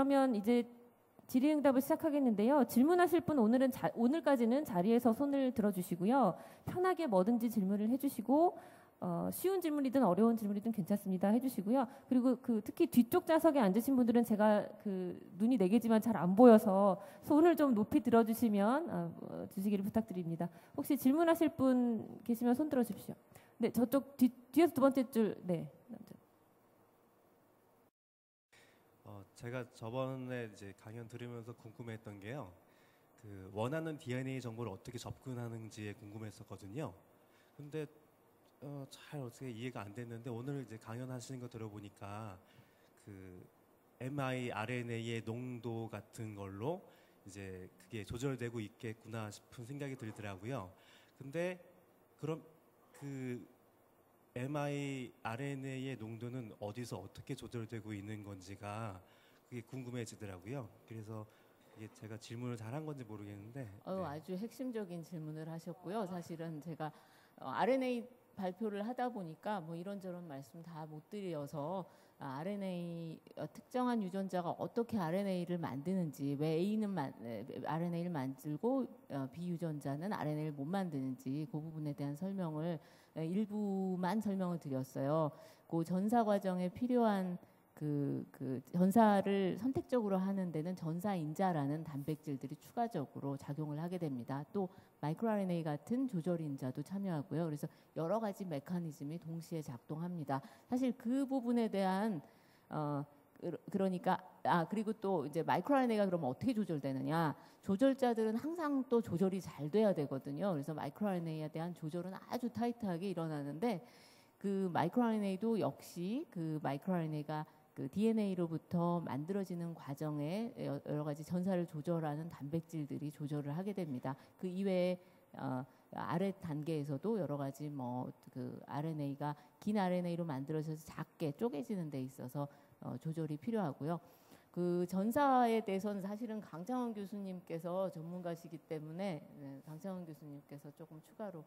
그러면 이제 질의응답을 시작하겠는데요. 질문하실 분 오늘까지는 자리에서 손을 들어주시고요. 편하게 뭐든지 질문을 해주시고 쉬운 질문이든 어려운 질문이든 괜찮습니다. 해주시고요. 그리고 특히 뒤쪽 좌석에 앉으신 분들은 제가 눈이 4개지만 잘 안 보여서 손을 좀 높이 들어주시면 주시기를 부탁드립니다. 혹시 질문하실 분 계시면 손 들어주십시오. 네, 저쪽 뒤에서 두 번째 줄. 네. 제가 저번에 이제 강연 들으면서 궁금했던 게요. 원하는 DNA 정보를 어떻게 접근하는지에 궁금했었거든요. 근데 잘 어떻게 이해가 안 됐는데 오늘 이제 강연하시는 거 들어보니까 mRNA의 농도 같은 걸로 이제 그게 조절되고 있겠구나 싶은 생각이 들더라고요. 근데 그럼 mRNA의 농도는 어디서 어떻게 조절되고 있는 건지가 그게 궁금해지더라고요. 그래서 이게 제가 질문을 잘한 건지 모르겠는데. 네. 아주 핵심적인 질문을 하셨고요. 사실은 제가 RNA 발표를 하다 보니까 뭐 이런저런 말씀 다 못 드려서 RNA 특정한 유전자가 어떻게 RNA를 만드는지, 왜 A는 RNA를 만들고 B 유전자는 RNA를 못 만드는지 그 부분에 대한 설명을 일부만 설명을 드렸어요. 그 전사 과정에 필요한 전사를 선택적으로 하는 데는 전사인자라는 단백질들이 추가적으로 작용을 하게 됩니다. 또 마이크로 RNA 같은 조절인자도 참여하고요. 그래서 여러 가지 메커니즘이 동시에 작동합니다. 사실 그 부분에 대한 그리고 또 이제 마이크로 RNA가 그러면 어떻게 조절되느냐? 조절자들은 항상 또 조절이 잘 돼야 되거든요. 그래서 마이크로 RNA에 대한 조절은 아주 타이트하게 일어나는데 마이크로 RNA도 역시 마이크로 RNA가 DNA로부터 만들어지는 과정에 여러 가지 전사를 조절하는 단백질들이 조절을 하게 됩니다. 그 이외에 아래 단계에서도 여러 가지 RNA가 긴 RNA로 만들어져서 작게 쪼개지는 데 있어서 조절이 필요하고요. 전사에 대해서는 사실은 강창원 교수님께서 전문가시기 때문에 강창원 교수님께서 조금 추가로.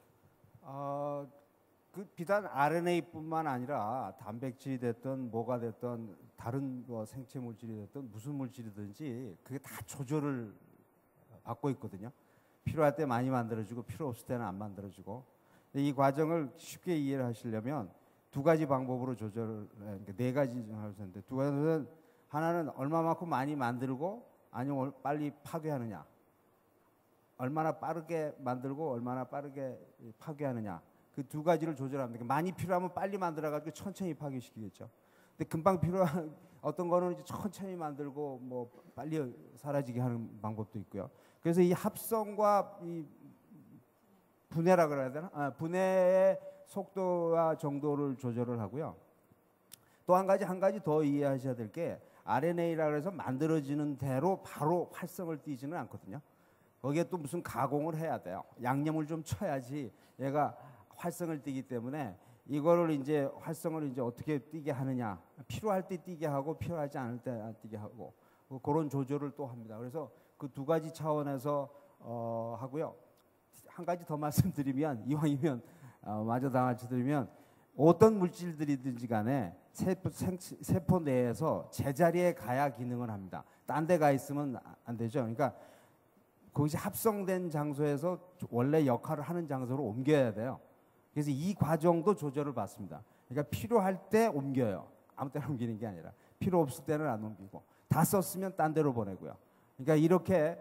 비단 RNA뿐만 아니라 단백질이 됐든 뭐가 됐든 다른 생체 물질이 됐든 무슨 물질이든지 그게 다 조절을 받고 있거든요. 필요할 때 많이 만들어지고 필요 없을 때는 안 만들어지고. 이 과정을 쉽게 이해를 하시려면 두 가지 방법으로 그러니까 4가지 할 수 있는데 두 가지는 하나는 얼마만큼 많이 만들고 아니면 빨리 파괴하느냐. 얼마나 빠르게 만들고 얼마나 빠르게 파괴하느냐. 그 두 가지를 조절합니다. 많이 필요하면 빨리 만들어가지고 천천히 파괴시키겠죠. 근데 금방 필요한 어떤 거는 이제 천천히 만들고 뭐 빨리 사라지게 하는 방법도 있고요. 그래서 이 합성과 이 분해라 그래야 되나? 분해의 속도와 정도를 조절을 하고요. 또 한 가지 더 이해하셔야 될 게 RNA라 그래서 만들어지는 대로 바로 활성을 띠지는 않거든요. 거기에 또 무슨 가공을 해야 돼요. 양념을 좀 쳐야지 얘가 활성을 띠기 때문에 이거를 이제 활성을 이제 어떻게 띠게 하느냐. 필요할 때 띠게 하고 필요하지 않을 때 안 띠게 하고 그런 조절을 또 합니다. 그래서 그 두 가지 차원에서 하고요. 한 가지 더 말씀드리면 이왕이면 마저 다 말씀드리면 어떤 물질들이든지 간에 세포 내에서 제자리에 가야 기능을 합니다. 딴 데 가 있으면 안 되죠. 그러니까 그것이 합성된 장소에서 원래 역할을 하는 장소로 옮겨야 돼요. 그래서 이 과정도 조절을 받습니다. 그러니까 필요할 때 옮겨요. 아무 때나 옮기는 게 아니라 필요 없을 때는 안 옮기고 다 썼으면 딴 데로 보내고요. 그러니까 이렇게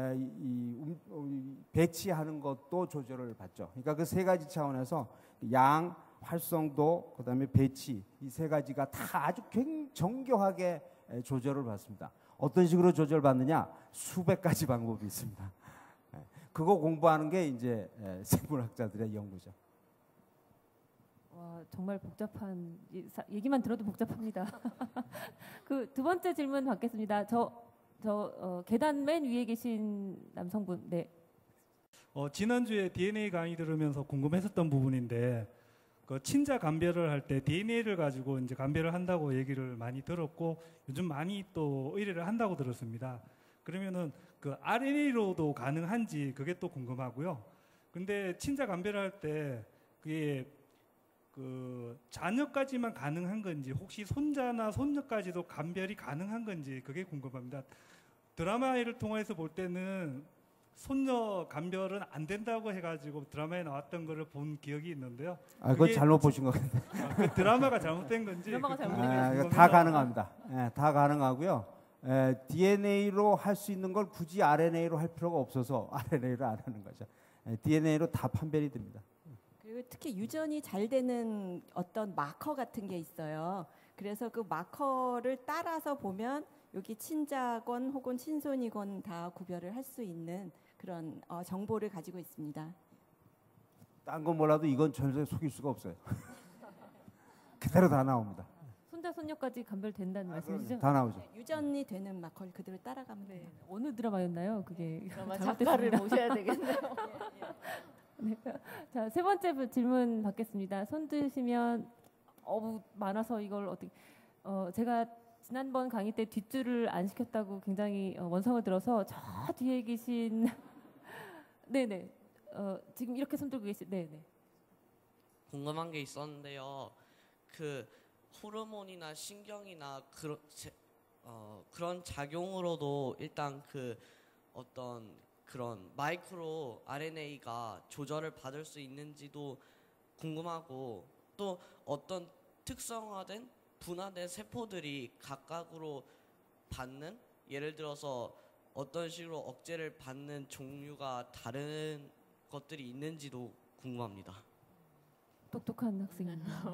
배치하는 것도 조절을 받죠. 그러니까 그 3가지 차원에서 양, 활성도, 그다음에 배치 이 3가지가 다 아주 정교하게 조절을 받습니다. 어떤 식으로 조절받느냐? 수백 가지 방법이 있습니다. 그거 공부하는 게 이제 생물학자들의 연구죠. 와, 정말 복잡한 얘기만 들어도 복잡합니다. 두 번째 질문 받겠습니다. 계단 맨 위에 계신 남성분. 네. 지난주에 DNA 강의 들으면서 궁금했었던 부분인데 친자 감별을 할 때 DNA를 가지고 이제 감별을 한다고 얘기를 많이 들었고 요즘 많이 또 의뢰를 한다고 들었습니다. 그러면은 RNA로도 가능한지 그게 또 궁금하고요. 근데 친자 감별을 할 때 그게 그 자녀까지만 가능한 건지 혹시 손자나 손녀까지도 감별이 가능한 건지 그게 궁금합니다. 드라마를 통해서 볼 때는 손녀 감별은 안 된다고 해가지고 드라마에 나왔던 거를 본 기억이 있는데요. 아, 그건 잘못 보신 것 같아요. 그 드라마가 잘못된 건지. 드라마가 잘못된 궁금해요. 다 가능합니다. 예, 다 가능하고요. DNA로 할 수 있는 걸 굳이 RNA로 할 필요가 없어서 RNA로 안 하는 거죠. DNA로 다 판별이 됩니다. 그리고 특히 유전이 잘 되는 어떤 마커 같은 게 있어요. 그래서 그 마커를 따라서 보면 여기 친자건 혹은 친손이건 다 구별을 할 수 있는 그런 정보를 가지고 있습니다. 딴 건 몰라도 이건 절대 속일 수가 없어요. 그대로 다 나옵니다. 손자 손녀까지 감별된다는 말씀이시죠? 다 나오죠. 유전이 되는 마커를 그대로 따라가면 돼요. 어느 드라마였나요? 그게 드라마 잘못됐습니다. 작가를 모셔야 되겠네요. 네. 자, 세 번째 질문 받겠습니다. 손 드시면 많아서 이걸 어떻게 제가 지난번 강의 때 뒷줄을 안 시켰다고 굉장히 원성을 들어서 저 뒤에 계신 네네 지금 이렇게 손 들고 계신 네네 궁금한 게 있었는데요. 그 호르몬이나 신경이나 그런 작용으로도 일단 그 어떤 그런 마이크로 RNA가 조절을 받을 수 있는지도 궁금하고 또 어떤 특성화된 분화된 세포들이 각각으로 받는 예를 들어서 어떤 식으로 억제를 받는 종류가 다른 것들이 있는지도 궁금합니다. 똑똑한 학생입니다.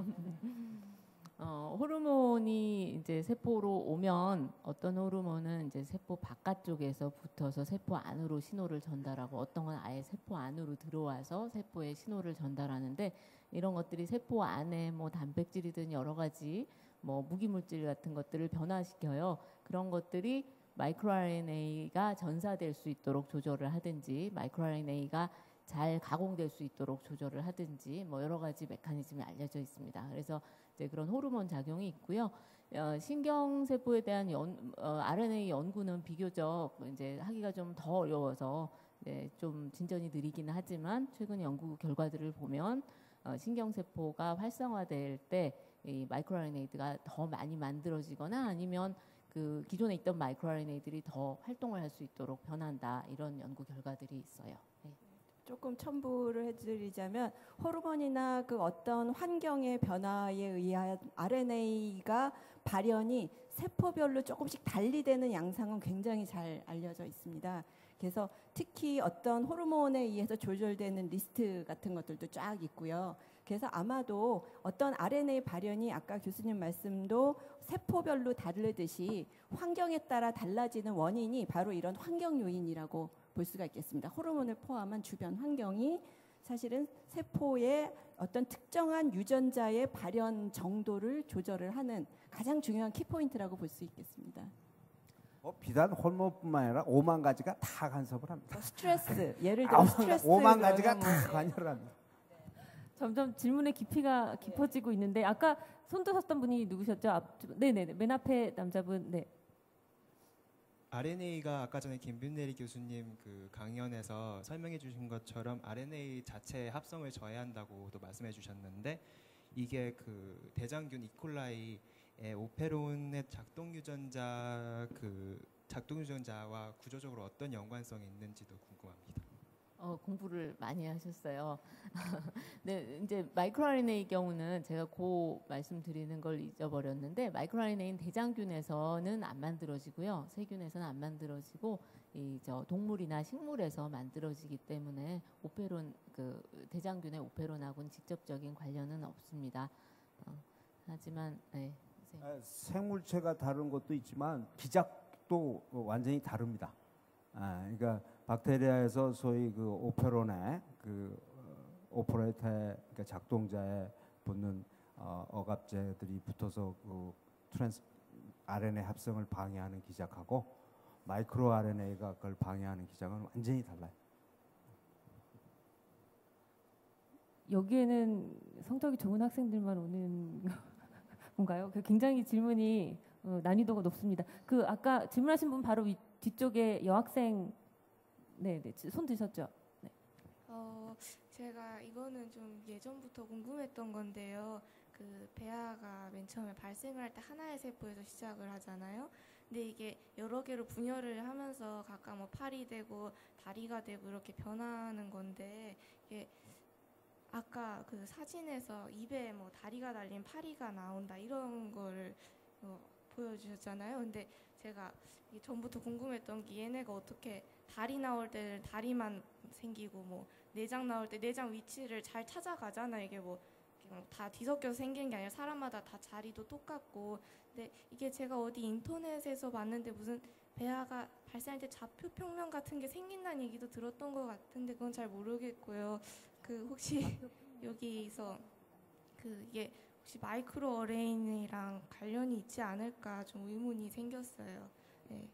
호르몬이 이제 세포로 오면 어떤 호르몬은 이제 세포 바깥쪽에서 붙어서 세포 안으로 신호를 전달하고 어떤 건 아예 세포 안으로 들어와서 세포에 신호를 전달하는데 이런 것들이 세포 안에 뭐 단백질이든 여러 가지 뭐 무기물질 같은 것들을 변화시켜요. 그런 것들이 마이크로 RNA가 전사될 수 있도록 조절을 하든지 마이크로 RNA가 잘 가공될 수 있도록 조절을 하든지 뭐 여러 가지 메커니즘이 알려져 있습니다. 그래서 이제 그런 호르몬 작용이 있고요. 신경세포에 대한 RNA 연구는 비교적 이제 하기가 좀 더 어려워서 좀 진전이 느리긴 하지만 최근 연구 결과들을 보면 신경세포가 활성화될 때 이 마이크로 RNA가 더 많이 만들어지거나 아니면 그 기존에 있던 마이크로 RNA들이 더 활동을 할 수 있도록 변한다 이런 연구 결과들이 있어요. 네. 조금 첨부를 해드리자면 호르몬이나 그 어떤 환경의 변화에 의한 RNA가 발현이 세포별로 조금씩 달리되는 양상은 굉장히 잘 알려져 있습니다. 그래서 특히 어떤 호르몬에 의해서 조절되는 리스트 같은 것들도 쫙 있고요. 그래서 아마도 어떤 RNA 발현이 아까 교수님 말씀도 세포별로 다르듯이 환경에 따라 달라지는 원인이 바로 이런 환경 요인이라고 볼 수가 있겠습니다. 호르몬을 포함한 주변 환경이 사실은 세포의 어떤 특정한 유전자의 발현 정도를 조절을 하는 가장 중요한 키포인트라고 볼 수 있겠습니다. 비단 호르몬뿐만 아니라 5만 가지가 다 간섭을 합니다. 스트레스, 예를 들어 스트레스 5만 가지가 다 관여를 합니다. 점점 질문의 깊이가 깊어지고 있는데 아까 손 드셨던 분이 누구셨죠? 네네네 맨 앞에 남자분 네. RNA가 아까 전에 김빈내리 교수님 그 강연에서 설명해 주신 것처럼 RNA 자체의 합성을 저해한다고도 말씀해 주셨는데 이게 그 대장균 이콜라이의 오페론의 작동 유전자와 구조적으로 어떤 연관성이 있는지도 궁금합니다. 공부를 많이 하셨어요. 네, 이제 마이크로 RNA의 경우는 제가 말씀드리는 걸 잊어버렸는데 마이크로 RNA는 대장균에서는 안 만들어지고요, 세균에서는 안 만들어지고 동물이나 식물에서 만들어지기 때문에 대장균의 오페론하고는 직접적인 관련은 없습니다. 하지만 네. 생물체가 다른 것도 있지만 기작도 완전히 다릅니다. 그러니까 박테리아에서 소위 그 오페론에 오퍼레이터의 그러니까 작동자에 붙는 억압제들이 붙어서 그 RNA 합성을 방해하는 기작하고 마이크로 RNA가 그걸 방해하는 기작은 완전히 달라요. 여기에는 성적이 좋은 학생들만 오는 건가요? 굉장히 질문이 난이도가 높습니다. 아까 질문하신 분 바로 뒤쪽에 여학생 네네 손 드셨죠? 네. 제가 이거는 좀 예전부터 궁금했던 건데요. 그 배아가 맨 처음에 발생을 할 때 하나의 세포에서 시작을 하잖아요. 근데 이게 여러 개로 분열을 하면서 각각 뭐 팔이 되고 다리가 되고 이렇게 변하는 건데, 이게 아까 그 사진에서 입에 뭐 다리가 달린 파리가 나온다 이런 걸 보여주셨잖아요. 근데 제가 이게 전부터 궁금했던 게 얘네가 어떻게 다리 나올 때는 다리만 생기고 뭐 내장 나올 때 내장 위치를 잘 찾아가잖아요. 이게 뭐 다 뒤섞여서 생긴 게 아니라 사람마다 다 자리도 똑같고. 근데 이게 제가 어디 인터넷에서 봤는데 무슨 배아가 발생할 때 좌표 평면 같은 게 생긴다는 얘기도 들었던 것 같은데 그건 잘 모르겠고요. 그 혹시 여기서 그 이게 혹시 마이크로 어레인이랑 관련이 있지 않을까 좀 의문이 생겼어요. 네.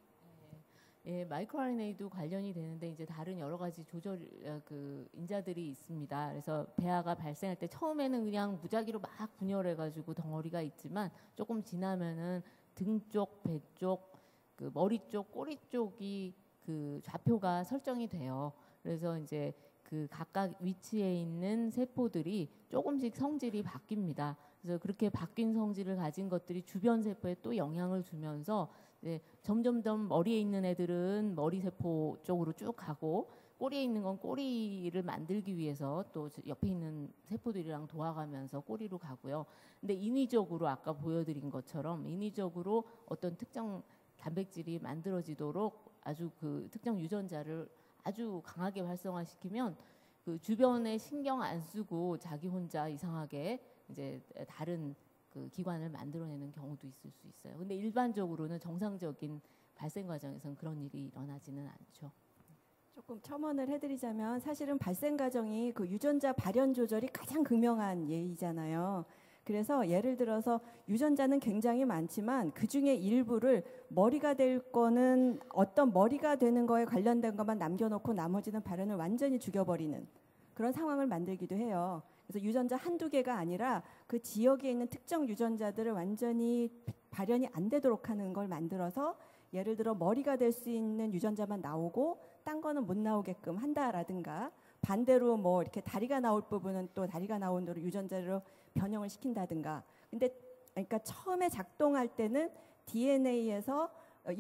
예, 마이크로RNA도 관련이 되는데 이제 다른 여러 가지 조절 그 인자들이 있습니다. 그래서 배아가 발생할 때 처음에는 그냥 무작위로 막 분열해가지고 덩어리가 있지만 조금 지나면은 등 쪽, 배 쪽, 그 머리 쪽, 꼬리 쪽이 그 좌표가 설정이 돼요. 그래서 이제 그 각각 위치에 있는 세포들이 조금씩 성질이 바뀝니다. 그래서 그렇게 바뀐 성질을 가진 것들이 주변 세포에 또 영향을 주면서 이제 점점 머리에 있는 애들은 머리 세포 쪽으로 쭉 가고 꼬리에 있는 건 꼬리를 만들기 위해서 또 옆에 있는 세포들이랑 도와가면서 꼬리로 가고요. 근데 인위적으로 아까 보여드린 것처럼 인위적으로 어떤 특정 단백질이 만들어지도록 아주 그 특정 유전자를 아주 강하게 활성화시키면 그 주변에 신경 안 쓰고 자기 혼자 이상하게 이제 다른 그 기관을 만들어내는 경우도 있을 수 있어요. 근데 일반적으로는 정상적인 발생 과정에서는 그런 일이 일어나지는 않죠. 조금 첨언을 해드리자면 사실은 발생 과정이 그 유전자 발현 조절이 가장 극명한 예이잖아요. 그래서 예를 들어서 유전자는 굉장히 많지만 그중에 일부를 머리가 될 거는 어떤 머리가 되는 거에 관련된 것만 남겨놓고 나머지는 발현을 완전히 죽여버리는 그런 상황을 만들기도 해요. 그래서 유전자 한두 개가 아니라 그 지역에 있는 특정 유전자들을 완전히 발현이 안 되도록 하는 걸 만들어서 예를 들어 머리가 될 수 있는 유전자만 나오고 딴 거는 못 나오게끔 한다라든가 반대로 뭐 이렇게 다리가 나올 부분은 또 다리가 나온 대로 유전자로 변형을 시킨다든가. 근데 그러니까 처음에 작동할 때는 DNA에서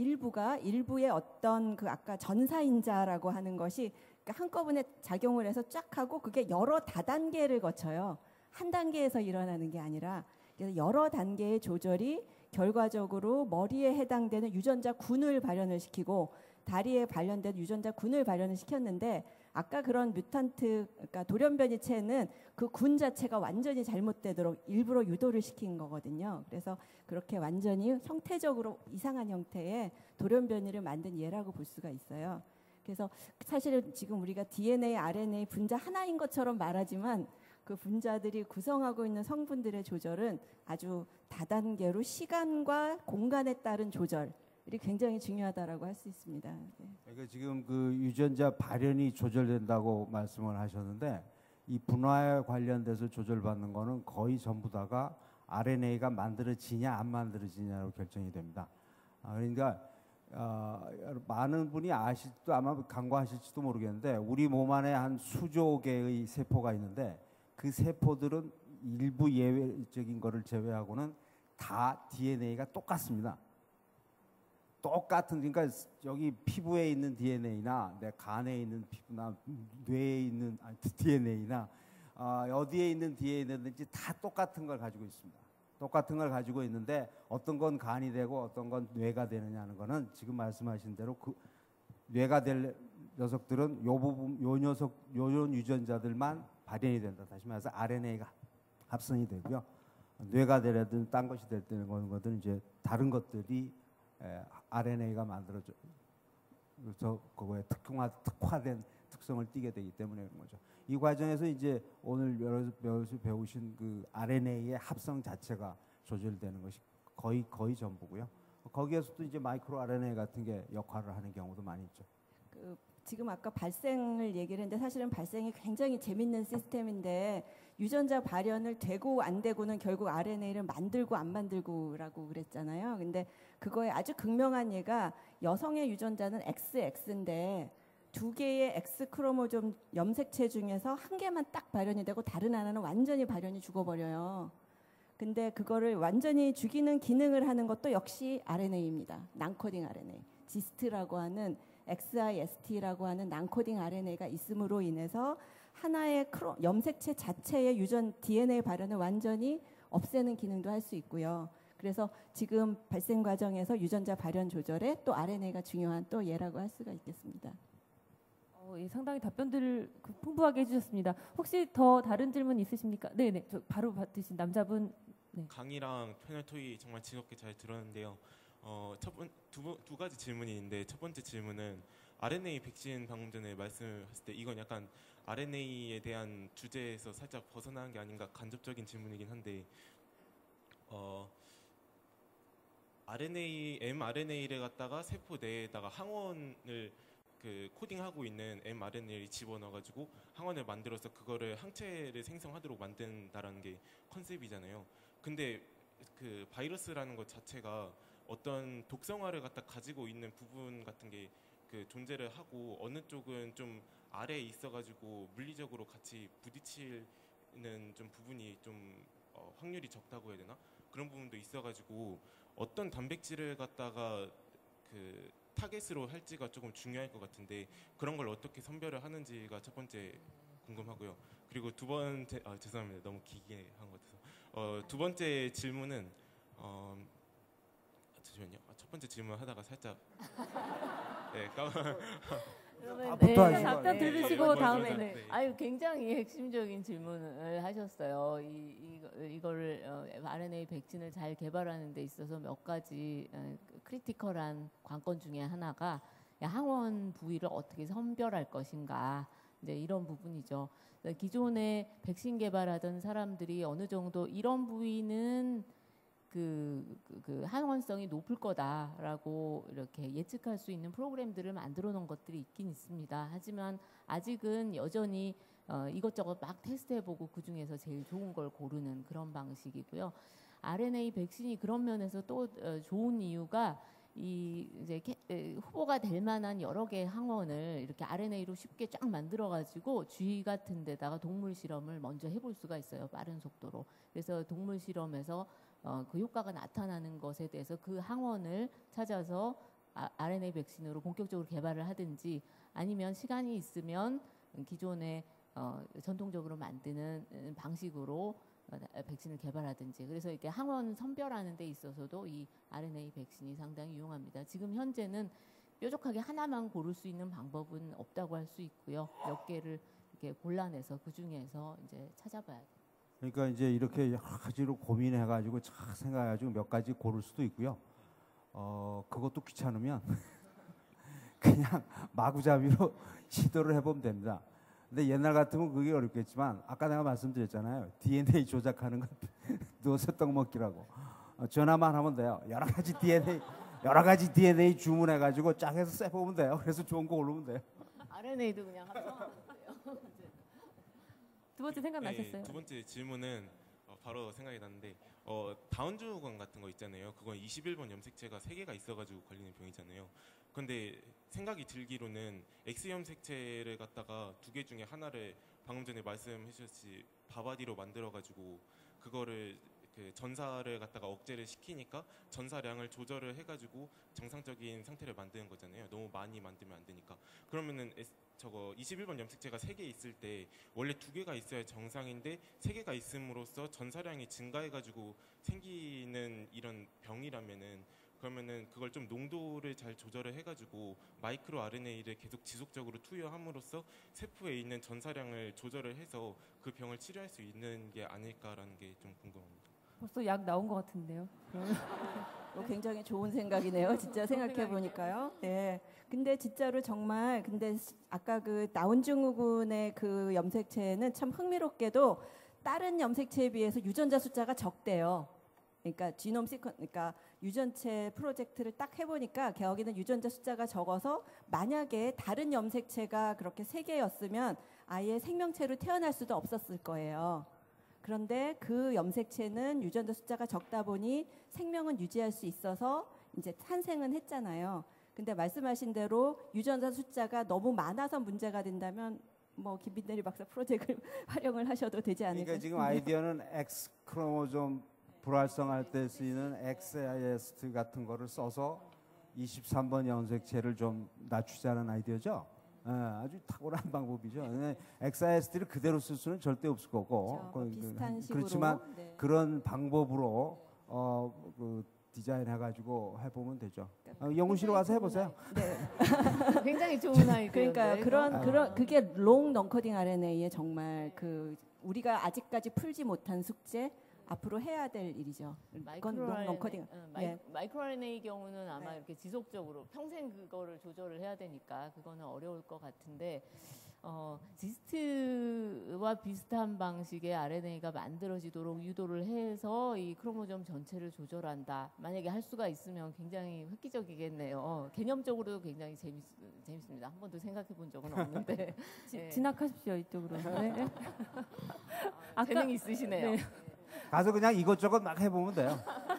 일부의 어떤 그 아까 전사인자라고 하는 것이 그러니까 한꺼번에 작용을 해서 쫙 하고 그게 여러 다단계를 거쳐요. 한 단계에서 일어나는 게 아니라 그래서 여러 단계의 조절이 결과적으로 머리에 해당되는 유전자 군을 발현을 시키고 다리에 관련된 유전자 군을 발현을 시켰는데 아까 그런 뮤턴트 그러니까 돌연변이체는 그 군 자체가 완전히 잘못되도록 일부러 유도를 시킨 거거든요. 그래서 그렇게 완전히 형태적으로 이상한 형태의 돌연변이를 만든 예라고 볼 수가 있어요. 그래서 사실은 지금 우리가 DNA, RNA 분자 하나인 것처럼 말하지만 그 분자들이 구성하고 있는 성분들의 조절은 아주 다단계로 시간과 공간에 따른 조절이 굉장히 중요하다라고 할 수 있습니다. 네. 그러니까 지금 그 유전자 발현이 조절된다고 말씀을 하셨는데 이 분화에 관련돼서 조절받는 거는 거의 전부 다가 RNA가 만들어지냐 안 만들어지냐로 결정이 됩니다. 그러니까 많은 분이 아실지도 아마 간과하실지도 모르겠는데 우리 몸 안에 한 수조 개의 세포가 있는데 그 세포들은 일부 예외적인 거를 제외하고는 다 DNA가 똑같습니다. 똑같은 그러니까 여기 피부에 있는 DNA나 내 간에 있는 피부나 뇌에 있는 DNA나 어디에 있는 DNA든지 다 똑같은 걸 가지고 있습니다. 똑같은 걸 가지고 있는데 어떤 건 간이 되고 어떤 건 뇌가 되느냐는 거는 지금 말씀하신 대로 그 뇌가 될 녀석들은 요 부분 요런 유전자들만 발현이 된다. 다시 말해서 RNA가 합성이 되고요. 뇌가 되려든 딴 것이 될 때는 것은 이제 다른 것들이 RNA가 만들어져 그래서 그거에 특화된 특성을 띠게 되기 때문에 그런 거죠. 이 과정에서 이제 오늘 여러분이 배우신 그 RNA의 합성 자체가 조절되는 것이 거의 전부고요. 거기에서도 이제 마이크로 RNA 같은 게 역할을 하는 경우도 많이 있죠. 지금 아까 발생을 얘기를 했는데 사실은 발생이 굉장히 재밌는 시스템인데 유전자 발현을 되고 안 되고는 결국 RNA를 만들고 안 만들고라고 그랬잖아요. 근데 그거에 아주 극명한 예가 여성의 유전자는 XX인데 두 개의 X 크로모좀 염색체 중에서 한 개만 딱 발현이 되고 다른 하나는 완전히 발현이 죽어버려요. 근데 그거를 완전히 죽이는 기능을 하는 것도 역시 RNA입니다. 난코딩 RNA. 지스트라고 하는 XIST라고 하는 난코딩 RNA가 있음으로 인해서 하나의 염색체 자체의 유전 DNA 발현을 완전히 없애는 기능도 할 수 있고요. 그래서 지금 발생 과정에서 유전자 발현 조절에 또 RNA가 중요한 또 예라고 할 수가 있겠습니다. 예, 상당히 답변들을 풍부하게 해주셨습니다. 혹시 더 다른 질문 있으십니까? 네네, 저 바로 받으신 남자분. 네. 강의랑 패널 토의 정말 즐겁게 잘 들었는데요. 두 가지 질문이 있는데 첫 번째 질문은 RNA 백신 방금 전에 말씀하실 때 이건 약간 RNA에 대한 주제에서 살짝 벗어나는 게 아닌가 간접적인 질문이긴 한데 mRNA를 갖다가 세포 내에다가 항원을 코딩하고 있는 mRNA를 집어넣어가지고 항원을 만들어서 그거를 항체를 생성하도록 만든다라는 게 컨셉이잖아요. 근데 그 바이러스라는 것 자체가 어떤 독성화를 갖다 가지고 있는 부분 같은 게 존재를 하고 어느 쪽은 좀 아래에 있어가지고 물리적으로 같이 부딪히는 좀 부분이 좀 확률이 적다고 해야 되나? 그런 부분도 있어가지고 어떤 단백질을 갖다가 타겟으로 할지가 조금 중요할 것 같은데 그런 걸 어떻게 선별을 하는지가 첫 번째 궁금하고요. 그리고 두 번째 죄송합니다. 너무 기게 한 것 같아서 두 번째 질문은 잠시만요. 첫 번째 질문 하다가 살짝 그러면 잠깐 들으시고 다음에 네. 아유 굉장히 핵심적인 질문을 하셨어요. 이거를 RNA 백신을 잘 개발하는 데 있어서 몇 가지 크리티컬한 관건 중에 하나가 항원 부위를 어떻게 선별할 것인가 이제 이런 부분이죠. 기존에 백신 개발하던 사람들이 어느 정도 이런 부위는 그 항원성이 높을 거다라고 이렇게 예측할 수 있는 프로그램들을 만들어 놓은 것들이 있긴 있습니다. 하지만 아직은 여전히 이것저것 막 테스트해보고 그 중에서 제일 좋은 걸 고르는 그런 방식이고요. RNA 백신이 그런 면에서 또 좋은 이유가 이제 후보가 될 만한 여러 개의 항원을 이렇게 RNA로 쉽게 쫙 만들어가지고 쥐 같은 데다가 동물 실험을 먼저 해볼 수가 있어요. 빠른 속도로. 그래서 동물 실험에서 그 효과가 나타나는 것에 대해서 그 항원을 찾아서 RNA 백신으로 본격적으로 개발을 하든지 아니면 시간이 있으면 기존에 전통적으로 만드는 방식으로 백신을 개발하든지 그래서 이렇게 항원 선별하는 데 있어서도 이 RNA 백신이 상당히 유용합니다. 지금 현재는 뾰족하게 하나만 고를 수 있는 방법은 없다고 할 수 있고요. 몇 개를 이렇게 골라내서 그 중에서 이제 찾아봐야 돼요. 그러니까 이제 이렇게 여러 가지로 고민해가지고 잘 생각해가지고 몇 가지 고를 수도 있고요. 그것도 귀찮으면 그냥 마구잡이로 시도를 해보면 됩니다. 근데 옛날 같으면 그게 어렵겠지만 아까 내가 말씀드렸잖아요. DNA 조작하는 건 누워서 떡 먹기라고. 전화만 하면 돼요. 여러 가지 DNA 주문해가지고 쫙 해서 쎄보면 돼요. 그래서 좋은 거 고르면 돼요. RNA도 그냥 합성하면 돼요. 두 번째 생각나셨어요? 두 번째 질문은 바로 생각이 났는데 다운증후군 같은 거 있잖아요. 그건 21번 염색체가 3개가 있어가지고 걸리는 병이잖아요. 근데 생각이 들기로는 X 염색체를 갖다가 2개 중에 하나를 방금 전에 말씀해 주셨듯이 바바디로 만들어가지고 그거를 전사를 갖다가 억제를 시키니까 전사량을 조절을 해가지고 정상적인 상태를 만드는 거잖아요. 너무 많이 만들면 안 되니까. 그러면은 저거 21번 염색체가 3개 있을 때 원래 2개가 있어야 정상인데 3개가 있음으로써 전사량이 증가해가지고 생기는 이런 병이라면은 그러면은 그걸 좀 농도를 잘 조절을 해가지고 마이크로 RNA를 계속 지속적으로 투여함으로써 세포에 있는 전사량을 조절을 해서 그 병을 치료할 수 있는 게 아닐까라는 게 좀 궁금합니다. 벌써 약 나온 것 같은데요. 굉장히 좋은 생각이네요. 진짜 생각해 보니까요. 네. 근데 진짜로 정말 근데 아까 그 다운증후군의 그 염색체는 참 흥미롭게도 다른 염색체에 비해서 유전자 숫자가 적대요. 그러니까 지놈 시퀀 그러니까 유전체 프로젝트를 딱 해보니까 거기는 유전자 숫자가 적어서 만약에 다른 염색체가 그렇게 3개였으면 아예 생명체로 태어날 수도 없었을 거예요. 그런데 그 염색체는 유전자 숫자가 적다 보니 생명은 유지할 수 있어서 이제 탄생은 했잖아요. 근데 말씀하신 대로 유전자 숫자가 너무 많아서 문제가 된다면 뭐 김빈대리 박사 프로젝트를 활용을 하셔도 되지 않을까 그러니까 지금 싶은데요. 아이디어는 X 크로모좀 불활성할 때 쓰이는 XAST 같은 거를 써서 23번 염색체를 좀 낮추자는 아이디어죠. 아주 탁월한 방법이죠. XAST를 그대로 쓸 수는 절대 없을 거고, 그렇죠. 비슷한 식으로. 그렇지만 네. 그런 방법으로 그 디자인해가지고 해보면 되죠. 연구실에 와서 해보세요. 네. 굉장히 좋은 아이디어. 그러니까 그런 그게 롱 넌코딩 RNA의 정말 그 우리가 아직까지 풀지 못한 숙제 앞으로 해야 될 일이죠. 그건 롱 넌코딩. 마이크로 RNA 경우는 아마 네. 이렇게 지속적으로 평생 그거를 조절을 해야 되니까 그거는 어려울 것 같은데 지스트와 비슷한 방식의 RNA가 만들어지도록 유도를 해서 이 크로모점 전체를 조절한다. 만약에 할 수가 있으면 굉장히 획기적이겠네요. 개념적으로도 굉장히 재밌습니다. 한 번도 생각해 본 적은 없는데 진학하십시오 이쪽으로. 네. 재능이 있으시네요. 네. 가서 그냥 이것저것 막 해보면 돼요.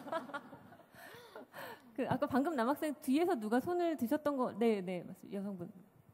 그 아까 방금 남학생 뒤에서 누가 손을 드셨던 거, 네, 맞습니다. 여성분.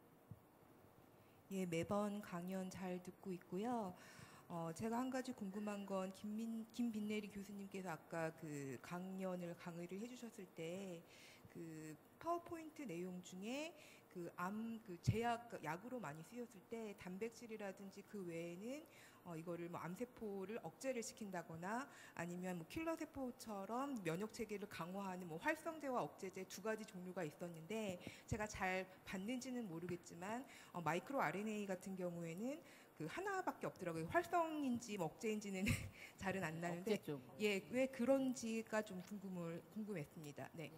예, 매번 강연 잘 듣고 있고요. 제가 한 가지 궁금한 건 김빈내리 교수님께서 아까 그 강의를 해주셨을 때 그 파워포인트 내용 중에 그 제약 약으로 많이 쓰였을 때 단백질이라든지 그 외에는 이거를 뭐 암세포를 억제를 시킨다거나 아니면 뭐 킬러 세포처럼 면역 체계를 강화하는 뭐 활성제와 억제제 두 가지 종류가 있었는데 제가 잘 봤는지는 모르겠지만 마이크로 RNA 같은 경우에는 그 하나밖에 없더라고요. 활성인지 뭐 억제인지는 잘은 안 나는데 예, 왜 그런지가 좀 궁금했습니다. 네.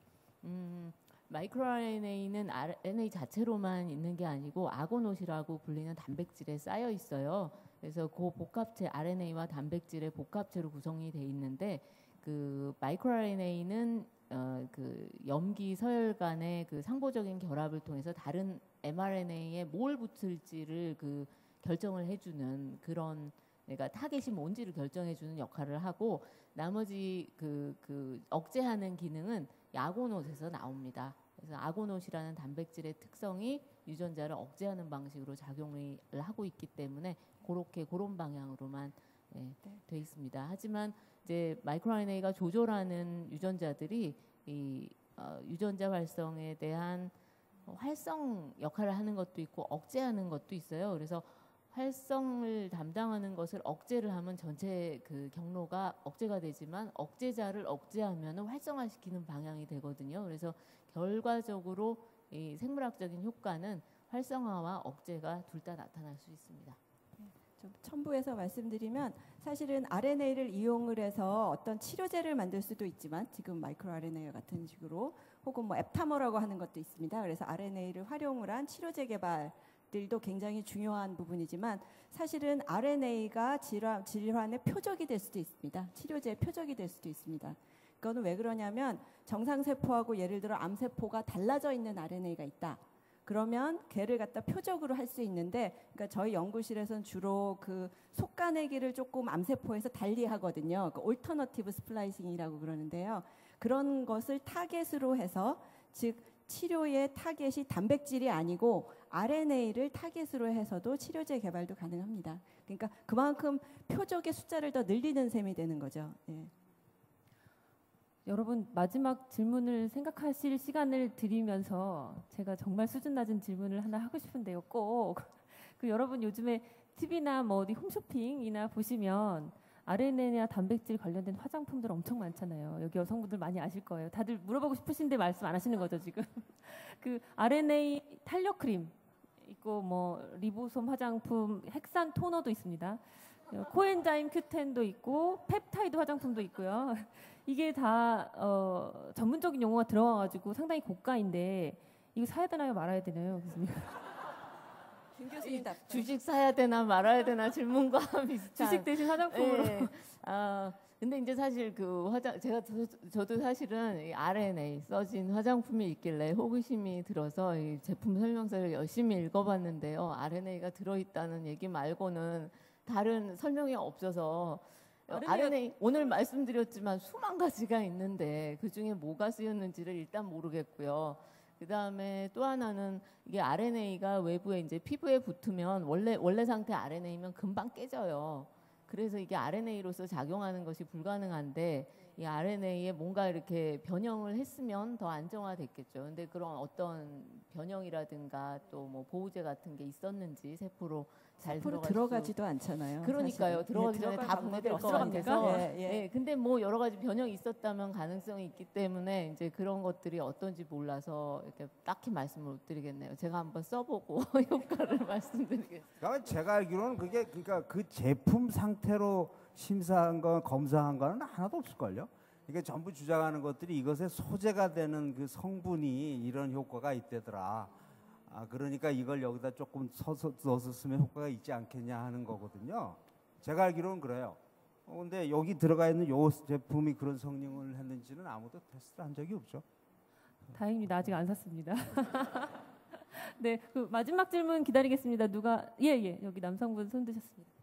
마이크로 RNA는 RNA 자체로만 있는 게 아니고 아고노시라고 불리는 단백질에 쌓여 있어요. 그래서 그 복합체 RNA와 단백질의 복합체로 구성이 돼 있는데 그 마이크로 RNA는 그 염기 서열 간의 그 상보적인 결합을 통해서 다른 mRNA에 뭘 붙을지를 그 결정을 해주는 그런 그러니까 타겟이 뭔지를 결정해주는 역할을 하고 나머지 그 억제하는 기능은 아고노스에서 나옵니다. 그래서 아고노시라는 단백질의 특성이 유전자를 억제하는 방식으로 작용을 하고 있기 때문에 그런 방향으로만 돼 있습니다. 하지만 이제 마이크로 RNA가 조절하는 유전자들이 이 유전자 활성에 대한 활성 역할을 하는 것도 있고 억제하는 것도 있어요. 그래서 활성을 담당하는 것을 억제를 하면 전체 그 경로가 억제가 되지만 억제자를 억제하면 활성화시키는 방향이 되거든요. 그래서 결과적으로 이 생물학적인 효과는 활성화와 억제가 둘 다 나타날 수 있습니다. 좀 첨부해서 말씀드리면 사실은 RNA를 이용을 해서 어떤 치료제를 만들 수도 있지만 지금 마이크로 RNA 같은 식으로 혹은 뭐 앱타머라고 하는 것도 있습니다. 그래서 RNA를 활용을 한 치료제 개발들도 굉장히 중요한 부분이지만 사실은 RNA가 질환의 표적이 될 수도 있습니다. 치료제의 표적이 될 수도 있습니다. 그거는 왜 그러냐면 정상세포하고 예를 들어 암세포가 달라져 있는 RNA가 있다. 그러면 걔를 갖다 표적으로 할 수 있는데, 그러니까 저희 연구실에서는 주로 그 속가내기를 조금 암세포에서 달리 하거든요. 그 올터너티브 스플라이싱이라고 그러는데요. 그런 것을 타겟으로 해서, 즉 치료의 타겟이 단백질이 아니고 RNA를 타겟으로 해서도 치료제 개발도 가능합니다. 그러니까 그만큼 표적의 숫자를 더 늘리는 셈이 되는 거죠. 예. 여러분 마지막 질문을 생각하실 시간을 드리면서 제가 정말 수준 낮은 질문을 하나 하고 싶은데요. 꼭 그 여러분 요즘에 TV나 뭐 어디 홈쇼핑이나 보시면 RNA나 단백질 관련된 화장품들 엄청 많잖아요. 여기 여성분들 많이 아실 거예요. 다들 물어보고 싶으신데 말씀 안 하시는 거죠 지금? 그 RNA 탄력 크림 있고 뭐 리보솜 화장품, 헥산 토너도 있습니다. 코엔자임 Q10도 있고 펩타이드 화장품도 있고요. 이게 다 전문적인 용어가 들어가가지고 상당히 고가인데 이거 사야 되나요 말아야 되나요 교수님? 김 교수님 답변. 주식 사야 되나 말아야 되나 질문과 비슷한. 주식 대신 화장품으로. 네. 근데 이제 사실 그 저도 사실은 이 RNA 써진 화장품이 있길래 호기심이 들어서 이 제품 설명서를 열심히 읽어봤는데요. RNA가 들어있다는 얘기 말고는 다른 설명이 없어서 RNA 오늘 말씀드렸지만 수만 가지가 있는데 그 중에 뭐가 쓰였는지를 일단 모르겠고요. 그다음에 또 하나는 이게 RNA가 외부에 이제 피부에 붙으면 원래 상태 RNA면 금방 깨져요. 그래서 이게 RNA로서 작용하는 것이 불가능한데 이 RNA에 뭔가 이렇게 변형을 했으면 더 안정화됐겠죠. 근데 그런 어떤 변형이라든가 또 뭐 보호제 같은 게 있었는지 세포로 잘 들어가지도 않잖아요. 그러니까요. 사실은. 들어가기 전에 다 분해될 것 같아서. 예. 근데 뭐 여러 가지 변형이 있었다면 가능성이 있기 때문에 이제 그런 것들이 어떤지 몰라서 이렇게 딱히 말씀을 못 드리겠네요. 제가 한번 써보고 효과를 말씀드리겠습니다. 그러니까 제가 알기로는 그게 그러니까 그 제품 상태로 심사한 거 검사한 거는 하나도 없을걸요. 이게 전부 주장하는 것들이 이것의 소재가 되는 그 성분이 이런 효과가 있대더라. 그러니까 이걸 여기다 조금 넣어서 쓰면 효과가 있지 않겠냐 하는 거거든요. 제가 알기로는 그래요. 근데 여기 들어가 있는 요 제품이 그런 성능을 했는지는 아무도 테스트를 한 적이 없죠. 다행입니다. 아직 안 샀습니다. 네, 그 마지막 질문 기다리겠습니다. 누가 여기 남성분 손 드셨습니다.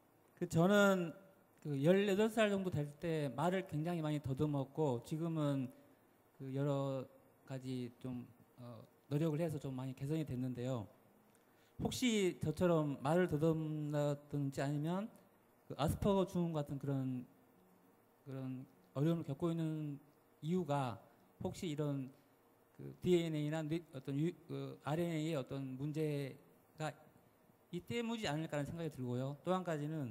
저는 그 18살 정도 될 때 말을 굉장히 많이 더듬었고 지금은 그 여러 가지 좀 노력을 해서 좀 많이 개선이 됐는데요. 혹시 저처럼 말을 더듬다든지 아니면 그 아스퍼거 증후군 같은 그런 어려움을 겪고 있는 이유가 혹시 이런 그 DNA나 어떤 RNA의 어떤 문제가 이 때문이지 않을까라는 생각이 들고요. 또 한 가지는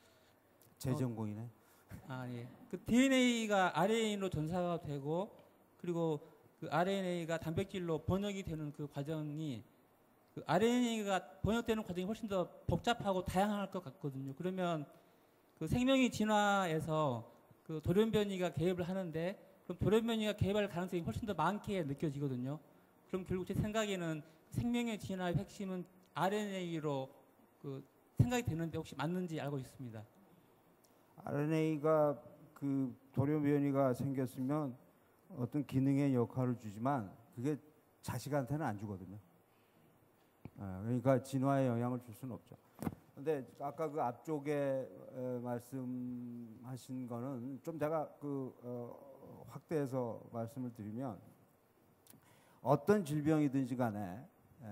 제 전공이네. 예. 그 DNA가 RNA로 전사가 되고 그리고 그 RNA가 단백질로 번역이 되는 그 과정이 그 RNA가 번역되는 과정이 훨씬 더 복잡하고 다양할 것 같거든요. 그러면 그 생명이 진화해서 그 돌연변이가 개입을 하는데 그럼 돌연변이가 개입할 가능성이 훨씬 더 많게 느껴지거든요. 그럼 결국 제 생각에는 생명의 진화의 핵심은 RNA로 그 생각이 되는데 혹시 맞는지 알고 있습니다. RNA가 그 돌연변이가 생겼으면 어떤 기능의 역할을 주지만 그게 자식한테는 안 주거든요. 그러니까 진화에 영향을 줄 수는 없죠. 근데 아까 그 앞쪽에 말씀하신 거는 좀 제가 확대해서 말씀을 드리면 어떤 질병이든지 간에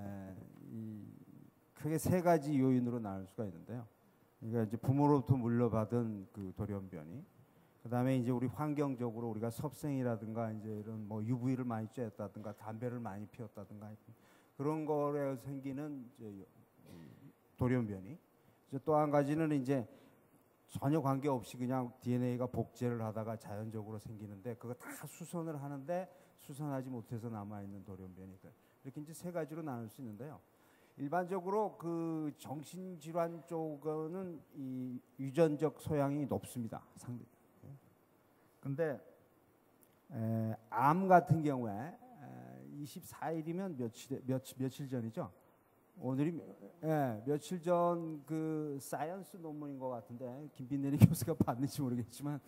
크게 세 가지 요인으로 나눌 수가 있는데요. 그러니까 이제 부모로부터 물려받은 그 돌연변이, 그다음에 이제 우리 환경적으로 우리가 섭생이라든가 이제 이런 뭐 UV를 많이 쬐었다든가 담배를 많이 피웠다든가 그런 거에 생기는 이제 돌연변이. 이제 또 한 가지는 이제 전혀 관계 없이 그냥 DNA가 복제를 하다가 자연적으로 생기는데 그거 다 수선을 하는데 수선하지 못해서 남아 있는 돌연변이들. 이렇게 이제 세 가지로 나눌 수 있는데요. 일반적으로 그 정신질환 쪽은 이 유전적 소양이 높습니다. 상대. 근데 암 같은 경우에 24일이면 며칠 전이죠. 오늘이 며칠 전 그 사이언스 논문인 것 같은데 김빈내리 교수가 봤는지 모르겠지만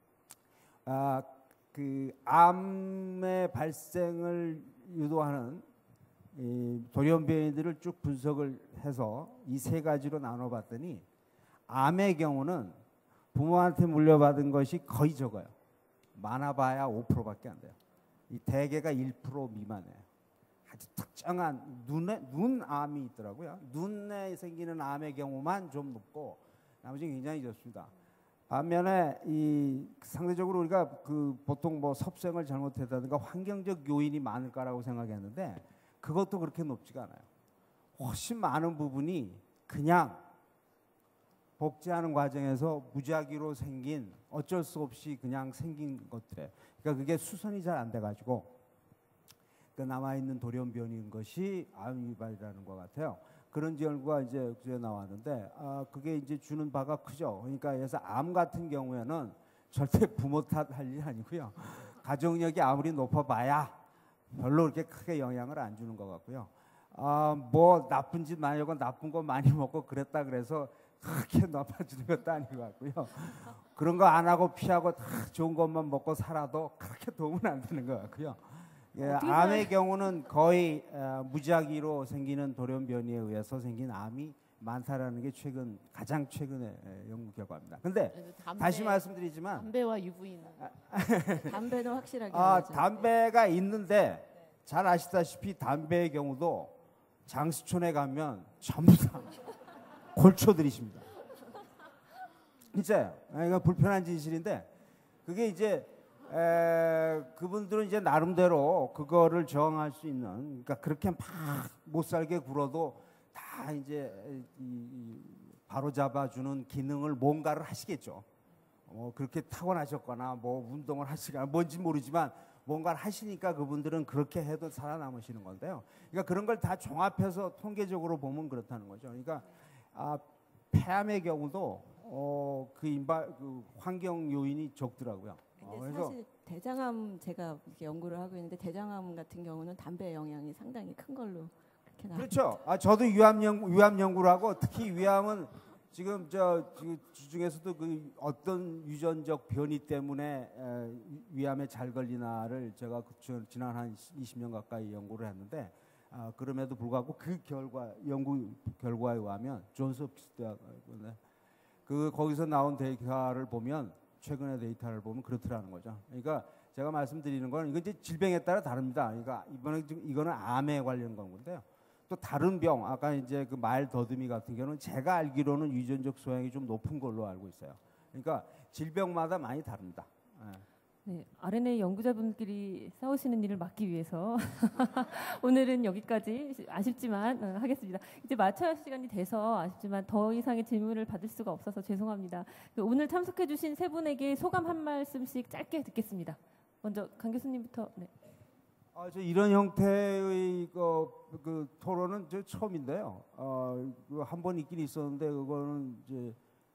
그 암의 발생을 유도하는 이 돌연변이들을 쭉 분석을 해서 이 세 가지로 나눠봤더니 암의 경우는 부모한테 물려받은 것이 거의 적어요. 많아봐야 5%밖에 안 돼요. 이 대개가 1% 미만이에요. 아주 특정한 눈암이 있더라고요. 눈에 생기는 암의 경우만 좀 높고 나머지는 굉장히 적습니다. 반면에 이 상대적으로 우리가 그 보통 뭐 섭생을 잘못했다든가 환경적 요인이 많을까라고 생각했는데 그것도 그렇게 높지가 않아요. 훨씬 많은 부분이 그냥 복제하는 과정에서 무작위로 생긴 어쩔 수 없이 그냥 생긴 것들에, 그러니까 그게 수선이 잘 안 돼가지고 그 남아있는 돌연변이인 것이 암 유발이라는 것 같아요. 그런 연구가 이제 그제 나왔는데 그게 이제 주는 바가 크죠. 그러니까 그래서 암 같은 경우에는 절대 부모 탓할 일이 아니고요. 가족력이 아무리 높아봐야 별로 그렇게 크게 영향을 안 주는 것 같고요. 뭐 나쁜 짓 많이 하고 나쁜 거 많이 먹고 그랬다 그래서 그렇게 나빠지는 것도 아닌 것 같고요. 그런 거 안 하고 피하고 다 좋은 것만 먹고 살아도 그렇게 도움은 안 되는 것 같고요. 예, 암의 경우는 거의 무작위로 생기는 돌연변이에 의해서 생긴 암이 많다라는 게 가장 최근의 연구 결과입니다. 근데 다시 말씀드리지만 담배와 UV는 담배는 확실하게 담배가 있는데 잘 아시다시피 담배의 경우도 장수촌에 가면 전부 다 골초들이십니다. 진짜요. 그러니까 불편한 진실인데 그게 이제 그분들은 이제 나름대로 그거를 저항할 수 있는, 그러니까 그렇게 막 못 살게 굴어도 다 이제 바로 잡아주는 기능을 뭔가를 하시겠죠. 그렇게 타고나셨거나 뭐 운동을 하시거나 뭔지 모르지만 뭔가를 하시니까 그분들은 그렇게 해도 살아남으시는 건데요. 그러니까 그런 걸 다 종합해서 통계적으로 보면 그렇다는 거죠. 그러니까 폐암의 경우도 그 환경 요인이 적더라고요. 근데 사실 대장암 제가 이렇게 연구를 하고 있는데 대장암 같은 경우는 담배 영향이 상당히 큰 걸로 그렇게 나옵니다. 그렇죠. 저도 위암 연구를 하고 특히 위암은 지금 주중에서도 그 어떤 유전적 변이 때문에 위암에 잘 걸리나를 제가 지난 한 20년 가까이 연구를 했는데 그럼에도 불구하고 그 연구 결과에 의하면 존스 홉킨스 대학 거기서 나온 데이터를 보면 최근의 데이터를 보면 그렇더라는 거죠. 그러니까 제가 말씀드리는 건 이건 이제 질병에 따라 다릅니다. 그러니까 이거는 암에 관련 건데요. 또 다른 병, 아까 이제 그 말 더듬이 같은 경우는 제가 알기로는 유전적 소양이 좀 높은 걸로 알고 있어요. 그러니까 질병마다 많이 다릅니다. 네, RNA 연구자분끼리 싸우시는 일을 막기 위해서 오늘은 여기까지 아쉽지만 하겠습니다. 이제 마쳐야 할 시간이 돼서 아쉽지만 더 이상의 질문을 받을 수가 없어서 죄송합니다. 오늘 참석해주신 세 분에게 소감 한 말씀씩 짧게 듣겠습니다. 먼저 강 교수님부터. 네. 저 이런 형태의 그 토론은 저 처음인데요. 한 번 있긴 있었는데 그거는 이제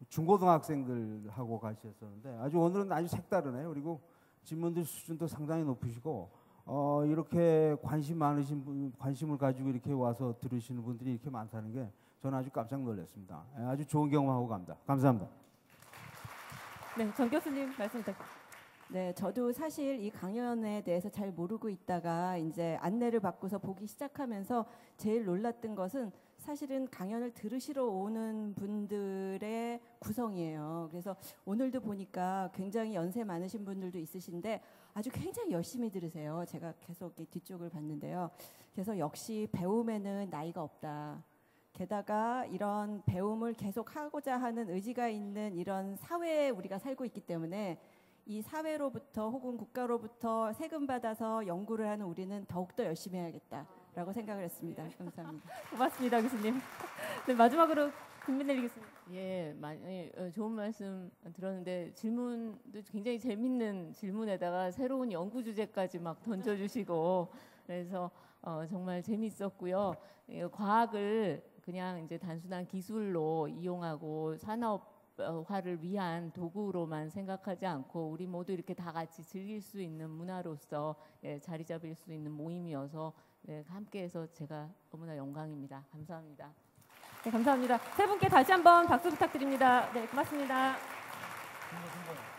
중고등학생들하고 같이 했었는데 오늘은 아주 색다르네요. 그리고 질문들 수준도 상당히 높으시고 이렇게 관심을 가지고 이렇게 와서 들으시는 분들이 이렇게 많다는 게 저는 아주 깜짝 놀랐습니다. 아주 좋은 경험하고 갑니다. 감사합니다. 네, 정 교수님 말씀 부탁드립니다. 네, 저도 사실 이 강연에 대해서 잘 모르고 있다가 이제 안내를 받고서 보기 시작하면서 제일 놀랐던 것은 사실은 강연을 들으시러 오는 분들의 구성이에요. 그래서 오늘도 보니까 굉장히 연세 많으신 분들도 있으신데 아주 굉장히 열심히 들으세요. 제가 계속 뒤쪽을 봤는데요. 그래서 역시 배움에는 나이가 없다. 게다가 이런 배움을 계속 하고자 하는 의지가 있는 이런 사회에 우리가 살고 있기 때문에 이 사회로부터 혹은 국가로부터 세금 받아서 연구를 하는 우리는 더욱더 열심히 해야겠다라고 생각을 했습니다. 감사합니다. 고맙습니다, 교수님. 네, 마지막으로 김민혜 교수님. 예, 좋은 말씀 들었는데 질문도 굉장히 재밌는 질문에다가 새로운 연구 주제까지 막 던져주시고 그래서 정말 재밌었고요. 과학을 그냥 이제 단순한 기술로 이용하고 산업화를 위한 도구로만 생각하지 않고 우리 모두 이렇게 다 같이 즐길 수 있는 문화로서 자리 잡을 수 있는 모임이어서 함께해서 제가 너무나 영광입니다. 감사합니다. 네, 감사합니다. 세 분께 다시 한번 박수 부탁드립니다. 네, 고맙습니다.